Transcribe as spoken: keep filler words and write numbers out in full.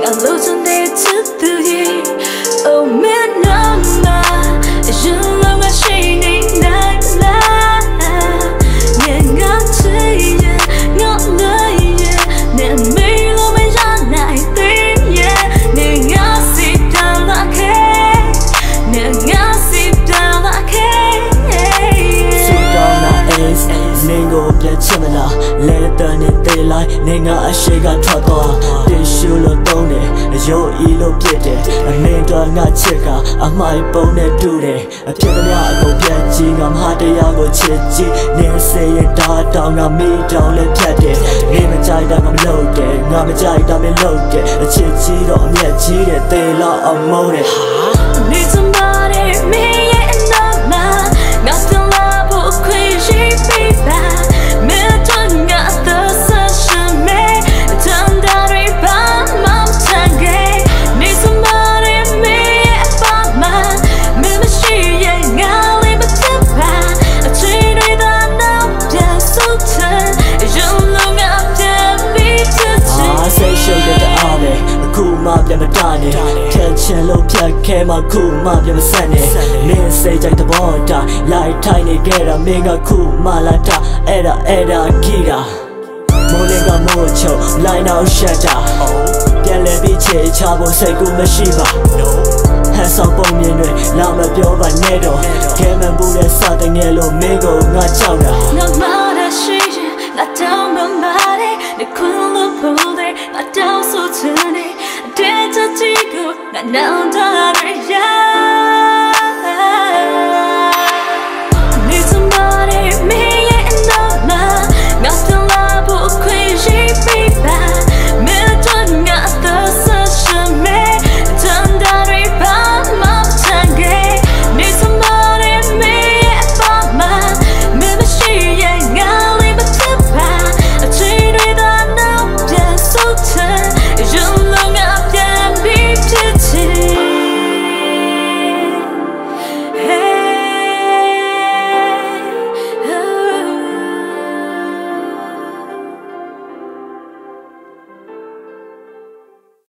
losing it to Thiri. Oh, man, no, no. You know my shining night. 내가 지에 너너의 내 매일로 매장나의 뒤에 내가 씹달라게 내가 씹달라게 수다나 에이스 내고 ပြချင်မလား 레더는 데일라이 내가 아시가 터떠 티슈로 떠네 요이로 ပြစ်တယ် အမင်းတော့ ငါချစ်က အမိုက်ပုံနဲ့ တူတယ် အဖြစ်သမျှ အကုန်ပြတ်ကြီး ငါမဟာတရားကို ချစ်ကြည့် နေစေရင် ဒါတောင် ငါမိတောင် လည်း ဖြတ်တယ် နေမကြိုက်တာ ငါမလုပ်တယ် ငါမကြိုက်တာ မလုပ်တယ် အချစ်ကြီးတော့ အမျက်ကြီးတယ် သေလောက်အောင် မုန်းတယ် Need somebody me and not mine Nothing love will quit she be back Me don't got the sunshine me Turn that rebound mom tangy Need somebody me and not mine Me me she ain't got leave it to back I treat it that now yeah so turn You look up there me to change I say show that the army အခုမှပြန်မတားနဲ့ ထက်ချင်လို့ဖြတ်ခဲမှခုမှပြန်မဆက်နဲ့ နင်းစိတ်ကြိုက်သဘောတာ လိုက်ထိုင်နေခဲ့တာ မင်းကခုမှလာတာ အဲ့ဒါအဲ့ဒါဂီတာ မိုးလင်းကမိုးချုံ line-out-shatter ပြန်လဲပြီးချေချဖို့ စိတ်ကူးမရှိပါ ဟန်ဆောင်ပုံမြင်တွေ လာမပြောပါနဲ့တော့ ခဲမှန်ပူတဲ့စတဲ့ငယ်လို့ မင်းကိုငါကြောက်တာ 너만아시지 나도면말해 내 쿨로 보내 나도 소천해 되져지고 난 나온 다르야